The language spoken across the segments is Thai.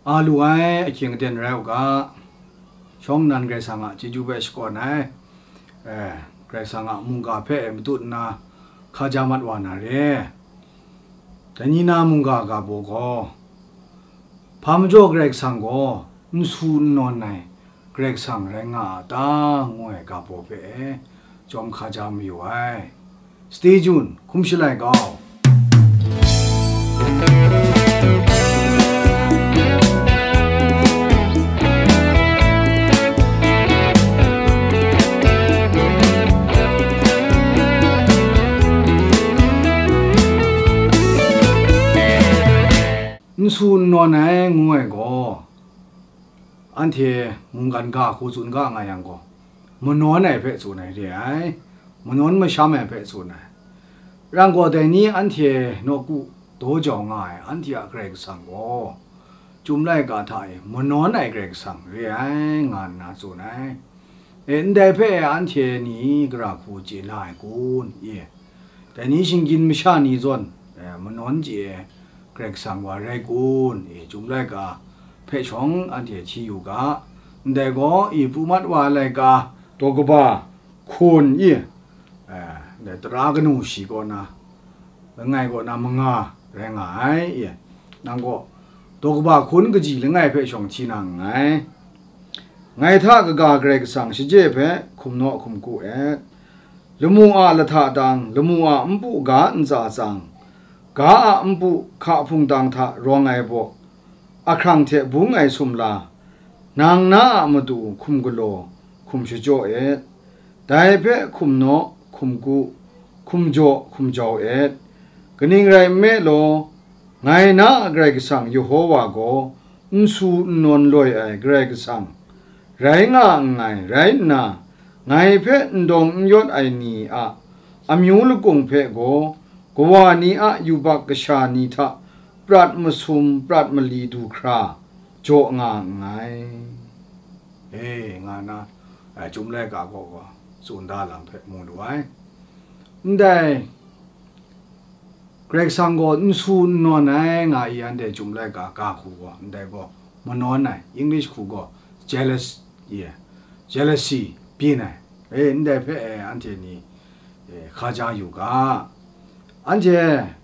อาลูไอเคียงเดินแล้วก็ช่องนั้นไกรสังจิจูเบสก่อนไอไกรสังมุงกาเพมตุนาข้าจามัดวานาเรแต่นี่นามุงกากาโบก็พามโจไกรสังก็นสูนนอนไนไกรสังแรงตางวยกาโบเพจอมข้าจามอยู่ไอสเตจูนคุ้มชิไลก็สูนนอนไหนงวยก็อันเทมุงกันกาคูจุนกาไงยังก็มันนอนไหนเพศสูนไหนเดี๋ยวมันนอนไม่ช้ำไหนเพศสูนไหนร่างก็แต่นี้อันเทนกูโตจ่อง่ายอันเทเกรกสังก็จุ่มไล่กาไทยมันนอนไหนเกรกสังเรียงานน่าสูนไหนเอ็นได้เพศอันเทนี้กระคูจีไล่กูนเย่แต่นี้ชิงกินไม่ชานี้จนมันนอนเจเกรกสังว่าไรกูนจุ่มไรกาเพชงอันเดียชีอยู่กาแต่ก็ปูมัดว่าไรกาตัวกบ้าคุณเดี๋ยวตรากันหูสีก่อนนะแล้วไงก็นามังแรงไงนั่งก็ตัวกบ้าคุณก็จีแล้วไงเพชงที่นั่งไงถ้าก็กาเกรกสังสิเจเพคุมโนคุมกูละมัวละท่าดังละมัวปูกาอันจ่าจังกาอัมปุข้าพุงดังทะรองไงบ่อาครั้งเทบุงไงสุมลานางน้ามาดูคุมกุโลคุมชิโจได้เพะคุมโนคุมกุคุมโจคุมเจ้ากนิ่งไรเมโลไงน้าไกรกสังยูโฮวาโกอุนสูนนลอยไกรกสังไรง่าไงไรน่าไงเพะดงยศนีอามิวลกุงเพะโกกวานีอยู่บักกชานีทะปรัดมาซุมปรัดมาลีดูคราโจงาไงงานะจุ่มแรกก็สูนดาลังเพมุงด้วยได้เกรกสังก็สูนนอนไงงายันเดจุ่มแรกก็คูก็ได้ก็มันนอนไงอังกฤษคูก็ jealousy ปีไงได้เพอันเทนี่ข้าจะอยู่กาอันเจ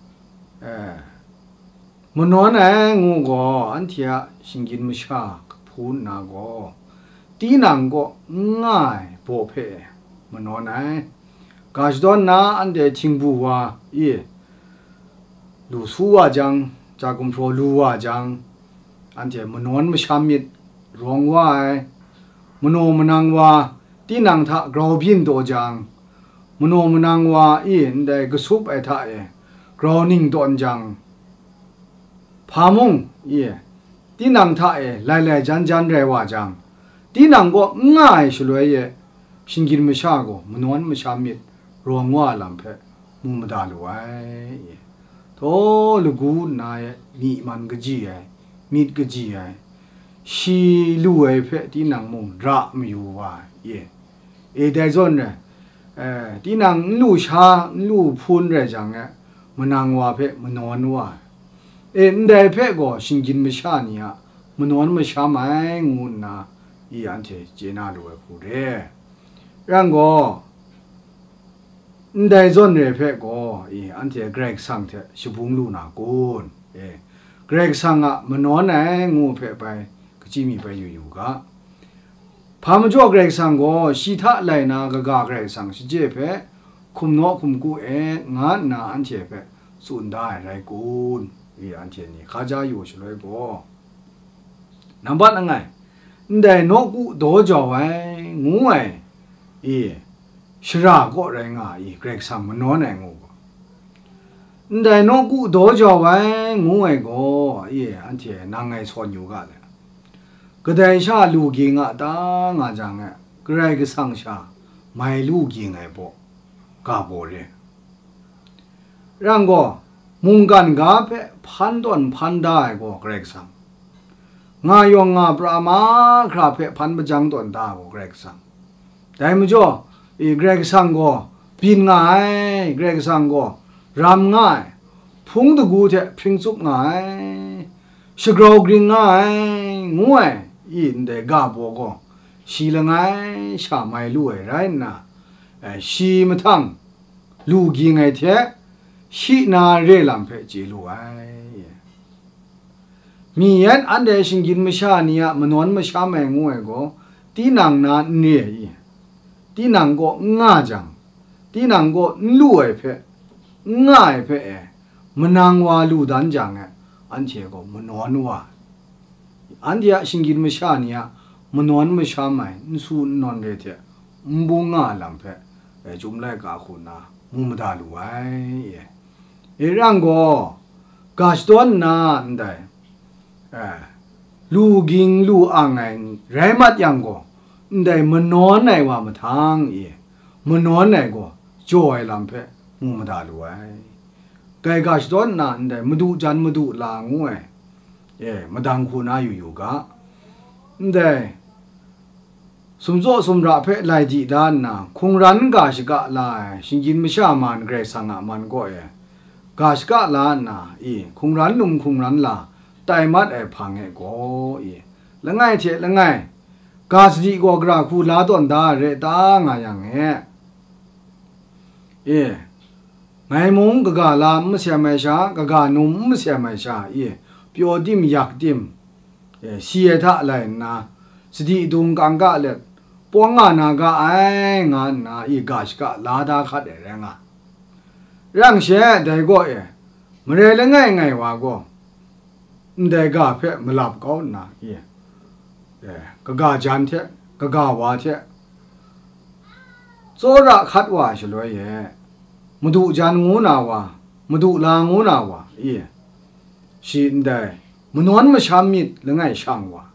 มันนอนงูก็อันเทียสิงกินไม่ชาพูนนาก็ตีนังก็ง่ายโปเพมันนอนกาจดอนนาอันเดทิงบัวลูสัวจังจากกุมโพลูวาจังอันเจมันนอนไม่ชามิดรองว่ามโนมนังว่าตีนังทะกราวพินโตจังมโนมนังว่าได้กสุบท่ากราวนิ่งตอนจังพามุงตีนังท่าไล่จันเรว่าจังตีนังก็ง่ายสุดเลยสิงกินไม่ชาก็มโนนไม่ชามิดรวงว่าลำเพมุมดาลวยโธลูกูนายมีมันกจีมีดกจีชีลู่เพตีนังมุงระไม่อยู่ว่าได้จนที่นางลู่ชาลู่พูนเรื่องจังมันนางว่าเพมันนอนว่าได้เพก็สิงกินไม่ชานี่มันนอนไม่ชาไม่งูนะอันเทเจน่าดูพูดร่างก็ได้จนเรื่องเพก็อันเทเกรกสังเทชิบุงลู่นากูนเกรกสังมันนอนงูเพไปก็จีมีไปอยู่ก็พามจ่อเกรกสังก็ชีทะไลนากะกาเกรกสังสิเจเพคุมโนคุมกูงานนาอันเทเพสุนได้ไรกูนอันเทนี่ข้าจะอยู่ช่วยก็นับบัดยังไงได้นกูโดจ่อไว้งูชราก็แรงเกรกสังมันนอนงูได้นกูโดจ่อไว้งูก็อันเทนางไงสอนอยู่กันก็ได้ชาลูกิงตางจังเกรกสังชาไม่ลูกิงบ่กาโบเลยร่างก็มุงกันกาเพพันต้นพันได้ก็เกรกสังงายงงาปรามาคราเพพันประจังต้นตาก็เกรกสังแต่เมื่อจ่อเกรกสังก็ปีนง่ายเกรกสังก็รำง่ายพุ่งตะกูเถพิงซุกง่าย ชสกรอกริงง่ายงวยอินเดกาโบก็ชีละไงชาไม่รู้อะไรนะชีมาทั้งลูกยังไงเถอะชีนาเรลัมเพจิลูไอมีอันเดชิงกินไม่ชาเนี่ยมันวันไม่ชาไม่งวยก็ตีนังนาเนี่ยตีนังก็ง่าจังตีนังก็ลู่ไอเพง่ายเพมันนางว่าลู่ดันจังอันเชก็มันวันว่าอันเดียชิงกินไม่ชาเนี่ยมันวันไม่ชาไม่สู้นอนเรเถอะบุงง่าลัมเพจุ่มไล่กาคุณนะมุมดาลู่ไอรังก็กาสตัวนานได้ลูกิงลูอ่างไงไรมัดยังก็ได้มันนอนไหนว่ามาทางมันนอนไหนก็จ่อยลำเพมุมดาลู่ไไกกาสตัวนานได้มาดูจันมาดูลางวยมาดังคุณอาอยู่กะได้สมโจสมระเพลายจีด้านนะคงรันกาชกะลายชิงกินไม่ชามันเกรสังมันก็กาชกะลานนะคงรันนุ่มคงรันลาไตมัดพังก็แล้วไงเชแล้วไงกาสติก็กระคูลาต้นดาเรตางาอย่างไงมงกะลาไม่เสียไม่ชากะนุ่มไม่เสียไม่ชาเปียวดิมอยากดิมเสียท่าอะไรนะสติดุงกังกะเล็ดปวงงานากะงานนะกาชกะลาดาขัดแรงร่างเสียได้ก็ไม่ได้แล้วไงวะก็ได้กาเพะมาหลับเขานะก็กาจันเถอะก็กาวาเถอะโซระขัดว่าเฉลยมาดูจันงูนาวะมาดูลางูนาวะชินได้มันนอนมาชามิดแล้วไงช่างวะ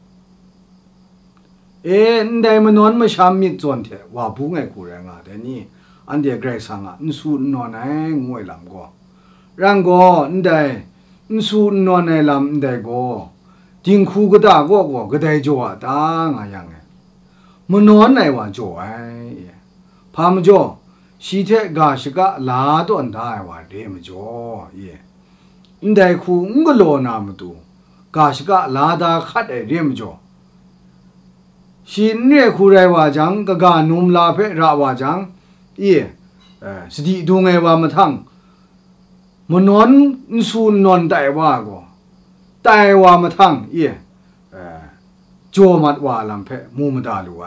ได้มันนอนมาชามิดจนเถอะว่าผู้ไงกูแรงแต่นี่อันเดียกไรสังสู้นอนงวยลำก็ร่างก็ได้สู้นอนลำได้ก็ทิ้งคู่ก็ได้ก็ได้จ่อตางอย่างมันนอนว่าจ่อพามจ่อชีเทกาชกะลาต้นได้ว่าเดมจ่อได้คู่ก็โลนามตูกาชกะลาดาขัดเดมจ่อชินเนี่ยคู่ไรว่าจังกะนุมลาเพระว่าจังสติดูไงว่ามาทั้งมันนอนสู้นอนแต่ว่าก็แต่ว่ามาทั้งโจมัดว่าลำเพมูมดาลู่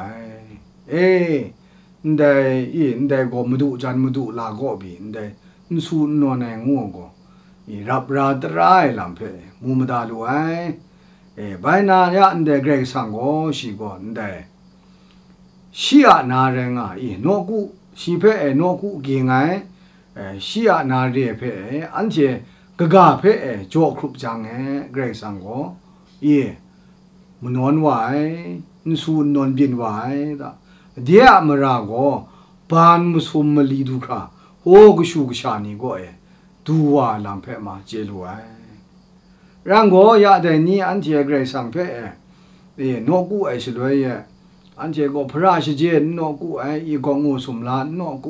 ได้ก็มาดูจันมาดูลาก็บีได้สู้นอนงูก็รับราตรายลำเพมูมดาลู่ใบหน้าเนี่ยได้เกรงสังก็ชีก็ได้ชีอานาเรงนกูชีเพนกูเกี่ยงชีอานาเรียเพอันเจกะเพโจครุบจังเกรงสังก็มันนอนไหวนสู้นอนบินไหวเดียมราก็ปานมุสมลีดูค่ะโอ้กชูกชานีก็ดูว่าลำเพมาเจลูร่างก็ยาแต่นี้อันเจเกรงสังเพนกูสลวยอันเจก็พระราชเจนนกูอีกงูสมลานนกู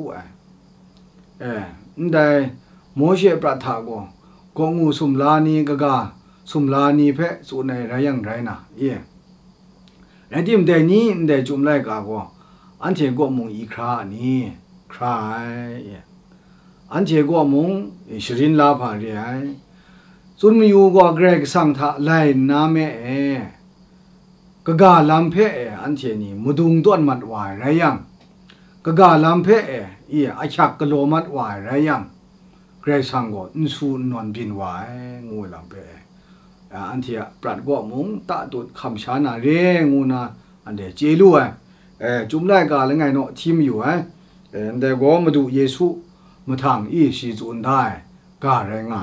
ได้โมเสสประทาก็งูสมลานีกะสมลานีเพสุในไรยังไรนะในที่มันได้นี้ได้จุ่มไล่กาก็อันเจก็มงอีครานี่คราอันเจก็มงชรินลาภาเรียส่วนมีอยู่ก็เกรกสังทะไล่น้ำกะลำเพอันเจนี่มุดุงต้นมัดวายไรยังกะลำเพอาชักกะโลมัดวายไรยังเกรสังก็สู้นอนบินวายงูลำเพอันเทียปรัดก็มงตาตุดคำชานาเรงูนะอันเดเจลูจุ่มได้กาแล้วไงเนาะทีมอยู่แต่ก็มาดูเยซูมาทางชีจุนได้กาแรงไง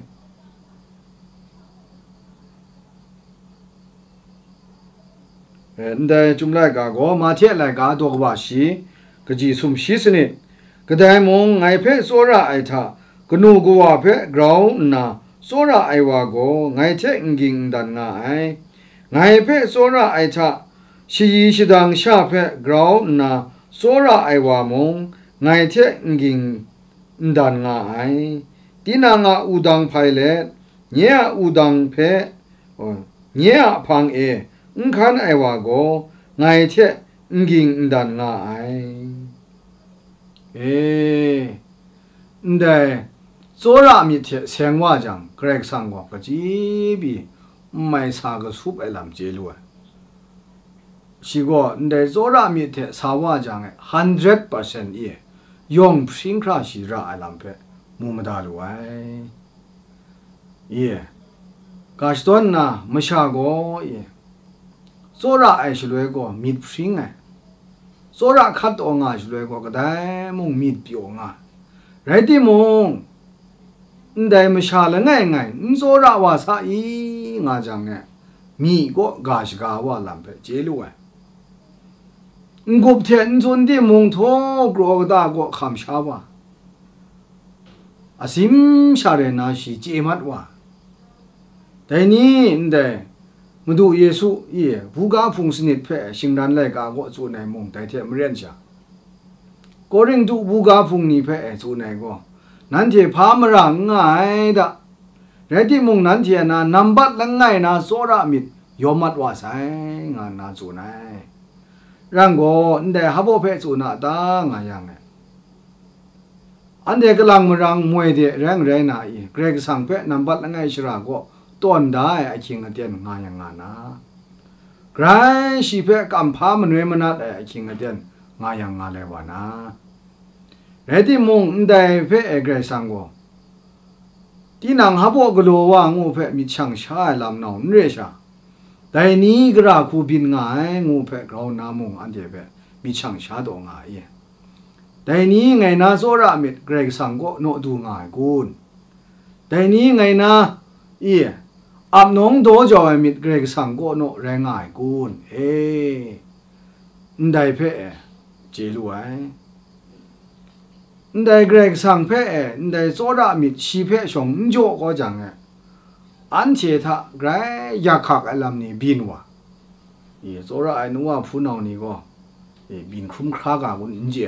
แต่จุ่มได้กาก็มาเทียไรกาตัวกว่าชีก็จีสุ่มชีสนิก็ได้มงไงเพโซระไอท่ากนูกว่าเพกราวน่ะโซระไอวาโกไงเทงกิงดันไงเพโซระไอท่าชีชิดังชาเพกราวน่ะโซระไอวามงไงเทงกิงดันตีนางาอุดังไพเลเนียอุดังเพเนี่ยพังคันไอว่าก็ไงเทกิงดันงาไอได้โซรามีเทเสียงว่าจังเกรกสังก็จีบีไม่สาก็สุบไอลำเจลัวสิก็ได้โซรามีเทสาว่าจัง100%ยองสิงคราสิระไอลำเพมุมดาลัวกาชตัวนนะไม่ชาก็โซระไอชลวยก็มีดสิงไงโซระขัดองาชลวยก็ได้มุงมีดปีองาไรที่มุงได้ไม่ชาละไงโซระว่าซาอีงาจังไงมีก็กาชกาว่าลำเพเจลัวกบเทียนจนที่มุงทอกรอกตาก็คำชาว่าอาซิมชาเรนาชีเจมัดว่าแต่นี้ได้มาดูเยซูผู้กาพุงสนิทเพชิงดันไลกาก็จูในมุงแต่เทียมเรียนชาก็เร่งดูผู้กาพุงนี้เพจูในก็นั้นเทียพามรังง่ายดะแต่ที่มุงนั้นเทียนะนำบัดลังง่ายนะโซระมิดยอมมัดว่าใส่งานนาจูในร่างก็ได้ฮับเพจูนาตางายังไงอันเดียกำลังมรังมวยเดียแรงนะเกรกสังเพนำบัดลังง่ายชราก็ต้นได้ไอคิงเดียนงานยังงานนะใครชีเพกำพามันเวมันนัดไอคิงเดียนงานยังงานเลยวะนะเรที่มุงได้เพเกรสังก็ที่นางฮับกลัวว่างูเพมีช่างชายลำนองเรชาแต่นี้กระคูบินง่ายงูเพเรานามุงอันเดียเพมีช่างชาดง่ายแต่นี้ไงนะโซระมิดเกรสังก็โนดูง่ายกุนแต่นี้ไงนะอับน้องโดจอยมิดเกรกสังก็โนแรงง่ายกุนได้เพเจรวยได้เกรกสังเพได้โซระมิดชีเพชงโจก็จังอันเชทะไกรยาคักอลำนี้บินวะโซระไอนัวผู้น้องนี่ก็บินคุ้มครากากุนเจ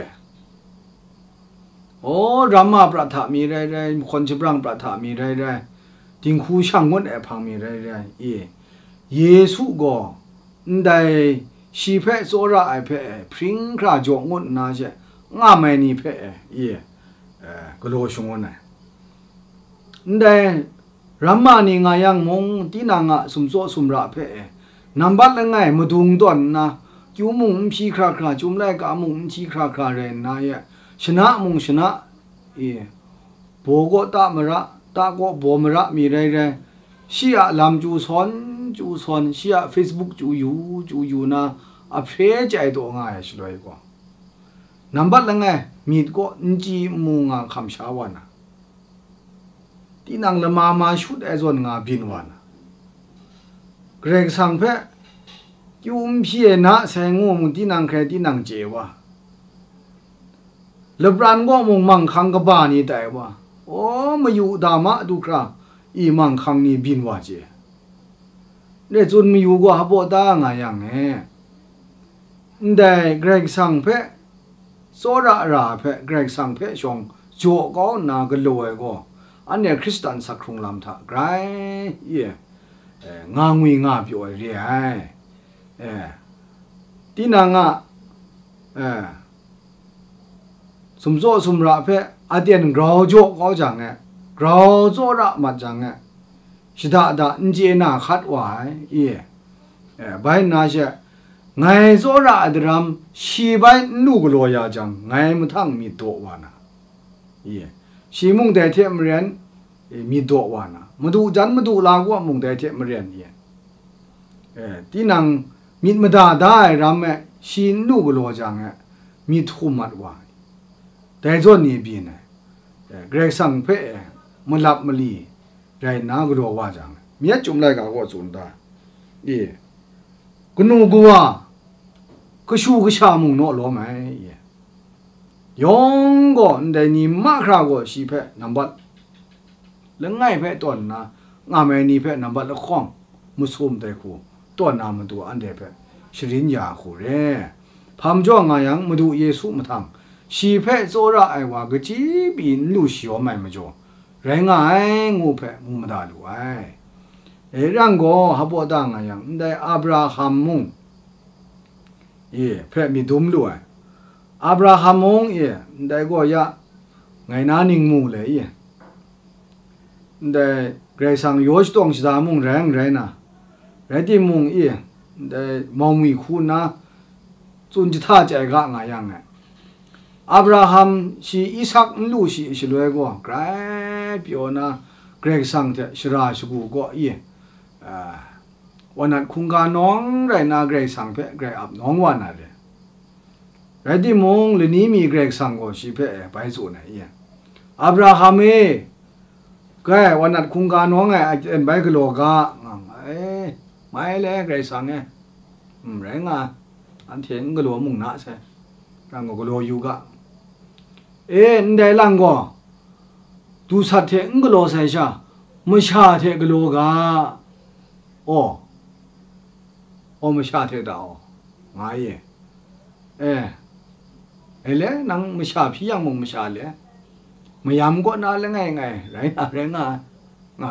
โอ้รามาประทามีไรคนจะบรังประทามีไรทิ้งคู่ช่างงดพังมีไรเยซูก็ได้ชีเพโซระไอเพพริ้งคราจงงดน่าจะง่าไม่นี่เพก็โลชงวนได้รามานี่งายังมงที่นางสมโซสมระเพนำบัดละไงมาดุงตอนนะจุมุงพีคราจุมแรกมุงชีคราเรนนายชนะมุงชนะโบก็ตามระตาก็บมระมีไรเชียลำจูซอนเชียเฟซบุ๊กจูอยู่นะอเพรใจตัวง่ายสลวยกว่านับบัดละไงมีดก็จีมุงคำชาวานะที่นางละมาชุดไอซอนงาบินวานะเกรงสังเพยุมเพียนะแสงงูมุที่นางแค่ที่นางเจวะเลบรันก็มุงมังคังกบ้านี่แต่ว่าโอ้มาอยู่ดามะดูครามังคังนี่บินว่าเจเนี่ยจนมาอยู่ก็ฮับตางายังได้เกรงสังเพโซระราเพเกรงสังเพชงโจก็นากลัวก็อันเนี้ยคริสตันสักครุงลำทักไกรงางวิงาบิโอเรียที่นางสมโซสมระเพอเดียนกราวโจก็จังกราวโจระมาจังชิดาดาอินเจน่าขัดไว้ใบน่าเชไงโซระอดรามชีใบนูกลัวยาจังไงมันทั้งมีตัววานะชีมุงแต่เทียมเรียนมีตัววานะมาดูจันมาดูลากว่ามุงแต่เทียมเรียนที่นางมีมาได้รำชีนูกลัวจังมีทุ่มมัดว่าแต่ส่วนนี้บีนะเกรกสังเพมันหลับมันลีได้นากลัวว่าจังมีจุ่มไรกับว่าจุนตาก็นูกัวก็ชูก็ชามุงโนล้อไหมยองก็ได้นี่มาคราก็ชีเพนับบัดแล้วง่ายเพต้นนะงาไม่นี่เพนับบัดแล้วข้องมุสลิมแต่คู่ต้นนามันตัวอันเดียเพชรินยาคู่เร่พามจ้องงายังมาดูเยซูมาทำชีเพโซระไอว่าก็จีบินลู่เสียวไม่มาจ่อแรงง่ายงูเพมุมาดาลู่ไอร่างก็ฮับดังอย่างได้อับราฮัมมุงเพื่อมีดุมด้วยอับราฮัมมุงได้ก็ยะไงนานิงมูเลยได้เกรซังโยชตองสิดามุงแรงนะแรงที่มุงได้มองมีคุณนะจุนจิท่าใจกะไงยังไงอับราฮัมชีอิสักลูชีสิเลยก็ไกรพิโอนะเกรซังเถชราชกูก็วันนั้นคุงกาน้องไรนาเกรซังเพ่เกรอับน้องวันอะไรไรที่มงเลยนี้มีเกรซังก็ชีเพ่ไปสู่ไหนอับราฮัมก็วันนั้นคุงกาน้องเอ็นไปกโลกาไม่เลยเกรซังแรงอันเถียงกโลมุงนะใช่ร่างก็โลอยู่กะได้ร่างก็ดูสัตว์เถียงกโลใช่ใช่ไม่ชาเถียงกโลกาไม่ชาเถียงดาวไงเลยนังไม่ชาพี่ยังมึงไม่ชาเลยไม่ยำก็น่าเลยไงไรนะไง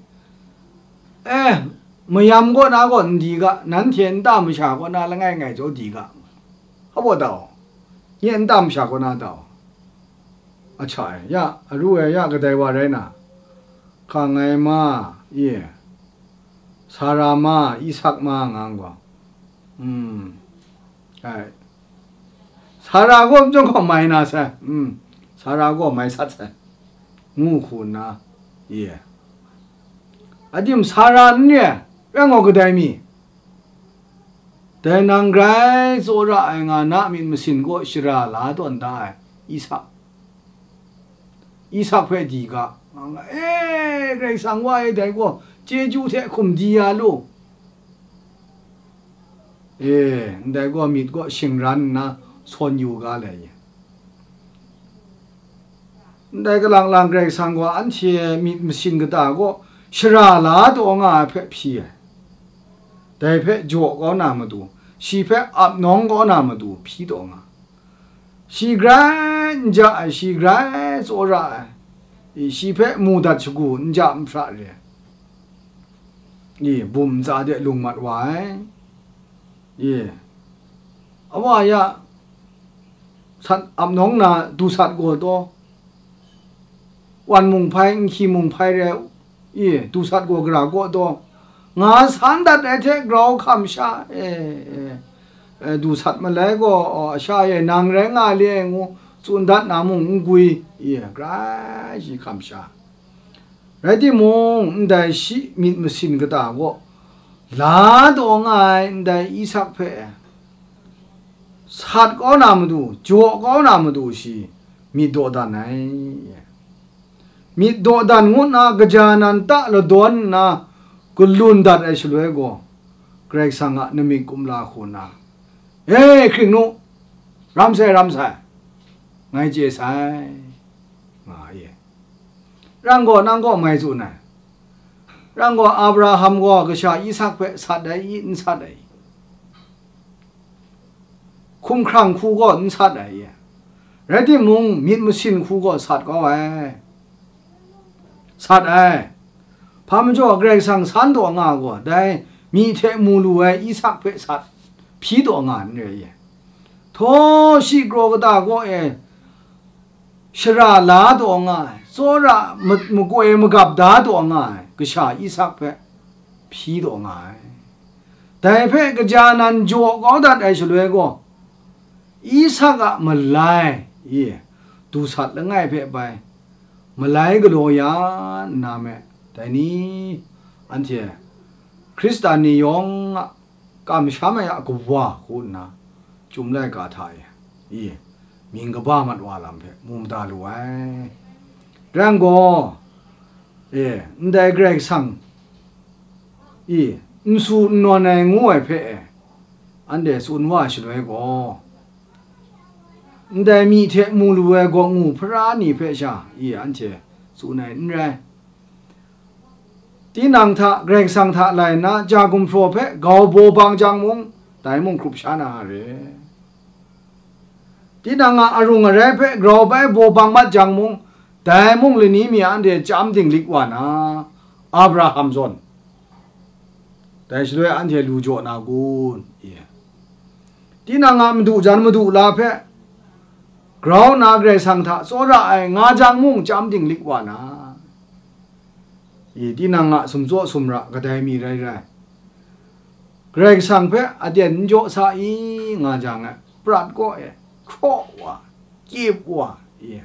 ไม่ยำก็น่าก็ดีกะนั้นเทียนตามไม่ชาก็น่าเลยไงจะดีกะเขาบอกดาวเย็นตามชาก็น่าดาวใช่ยะรู้ยะก็ได้ว่าไรนะข้างไงมาสารามาอิสักมางางกว่าสาราก็จงก็ไม่น่าใช่สาราก็ไม่สัตย์ใช่งูคุณนะอดีมสาราเนี่ยเรื่องก็ได้มีแต่นางไกรโซระงานนะมินมสินก็ชราลาตัวได้อิสักเพื่อดีกะไกรสังว่าได้ก็เจจูเทคุมดีอาลูได้ก็มีก็ชิงรันนะชนอยู่กันเลยได้ก็หลังไกรสังว่าอันเชียมีมสินก็ตาก็ชราลาตัวงาเพ่พี่แต่เพ่โจก็นามาดูชีเพ่อับน้องก็นามาดูพี่ตัวงาชีไกรจะชีไกรโซระชีเพ่มูดัชกูนจะมพระเรบุมจะเดลุงมัดไว้เอาว่ายะสัตอับน้องนะดูสัตว์กูตัววันมุงไพ่ขี้มุงไพ่แล้วดูสัตว์กูกระกูตัวงาสันดัดเทกเราคำชาดูสัตว์มาแล้วก็ชายนางแรงอาเลี้ยงสุนดัดนามุงกุยกระชีคำชาไรที่มงได้ชีมิดมสินก็ตาก็ลาดองไงได้อิสักเพสัตว์ก็นามาดูจัวก็นามาดูชีมีโดดานไหนมีโดดานงุนากระจานันตะละดวนนะกุลุนดัดไอชลวยก็เกรกสังะนมิกุมลาคูนาคริงนุรำเสไงเจสายร่างก็นั่งก็ไม่จุนะร่างก็อับราฮัมก็กษาอิสักเปสัตได้อินสัตได้คุ้มครั่งคู่ก็อินสัตได้เรื่องที่มุงมิดมุสินคู่ก็สัตก็ไว้สัตได้พามจ่อเกรกสังสันตัวงาก็ได้มีเทมูลูไว้อิสักเปสัตผีตัวงานเลยโทชิโกรกตาก็ชราลาตัวง่ายโซระมุกมกับดาตัวง่ายก็ชาอิสักเพ่ผีตัวง่ายแต่เพ่ก็จานันโจก็ดัดไอชลวยก็อิสักมาไล่ดูสัตว์แล้วง่ายเพ่ไปมาไล่ก็โลยานาเมแต่นี้อันเที่ยคริสตานิยงกามชามายากว่าคุณนะจุ่มไล่กาไทยมิงกบ้ามัดวาลำเพมุมตาลุไว้เรื่องก็ได้เกรกสังสูนวลในงูไอเพอันเดสูนว่าชลวยก็ได้มีเทมูลวยก็งูพระนี่เพชาอันเชสูนในนั่นแหละที่นังทะเกรกสังทะไหลนะจากุมโฟเพกาวโบบางจังมุงแต่มุงครุบชานาเรที่นังอารุงอะไรเพกราวไปโบบางมัดจังมุงแต่มุงเลยนี้มีอันเดียจำดิ่งลิกวานะอับราฮัมซอนแต่ช่วยอันเทลูโจนากูที่นางามดูจันมาดูลาเพะกราวนาเกรสังทะโซระไองาจังมุงจำดิ่งลิกวานาที่นางะสมโจสมระก็ได้มีไรเกรสังเพะอเดียนโจสาอีงาจังะปรัดก็ครอวะเก็บวะ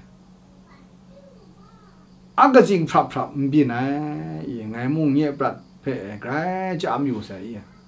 อันก็จริงพรับบีนะไงมุงเงี้ยปรัดเพะไกรจะอำอยู่ใส่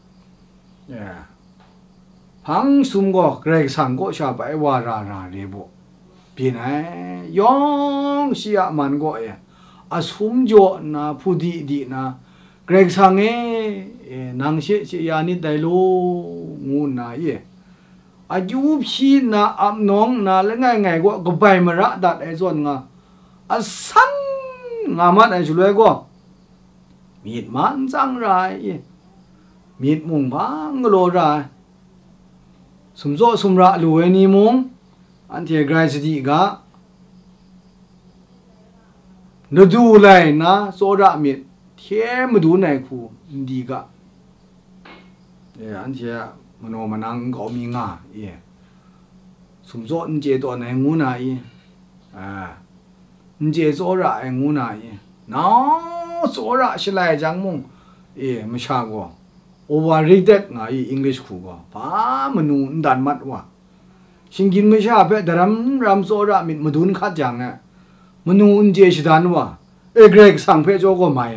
พังซุมก็เกรกสังก็ชาไปวาราเรบุบีนะยองเสียมันก็อาซุมโจนะผู้ดีนะเกรกสังนางเสียนิดได้ลูงูนะอายุพี่นะอับน้องนะแล้วไงก็ไปมาระดัดไอ้ส่วนงาอาสันงามันไอ้ชุเลยก็มีดมันจังไรมีดมุงพังโลไรสมโจสมระลูเอนีมุงอันที่ไกรสติกะนดูเลยนะโซระมีดเทียมดูในคูดีกะอันที่มโนมันนังก็มีงาสมโจนเจตัวในงูนานเจโซระไอ้งูนาน้าโซระชิลายจังมุงไม่ชาก็overrated ไง English คู่ก็ป้ามนูนดันมัดว่ะชิงกินไม่ชาเพ่แต่รำโซระมิดมาดูนขัดจังมนูนเจชิดันว่ะเกรกสั่งเพ่โจก็ไม่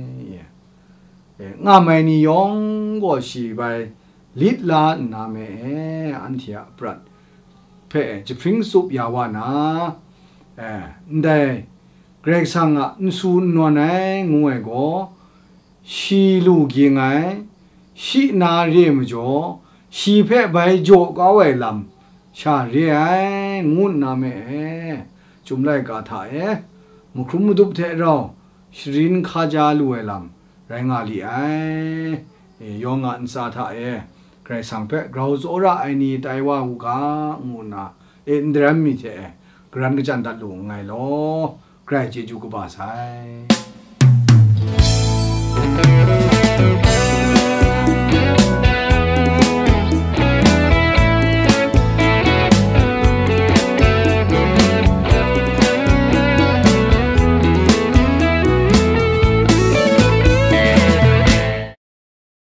งาไม่นิยองก็ชีไปลิดลานาเมอันเทียปรัดเพ่จะพริ้งซุปยาวานะได้เกรกสั่งสูนนวลไงงูก็ชีลูกยังไงชีนาเรียมจ่อชีเพ่ใบจ่อก็ไว้ลำชาเรียงูนาเมจุมไลกาถามุครุมดุบเทเราชรินข้าจาลูไว้ลำแรงาลียองอันซาถาใครสั่งเพ่เราโซระไอนี่ไตว่าหูกางูนาอินเดรมิเทกรันกจันตัดลุงไงล้อใครจะจูกบาไซ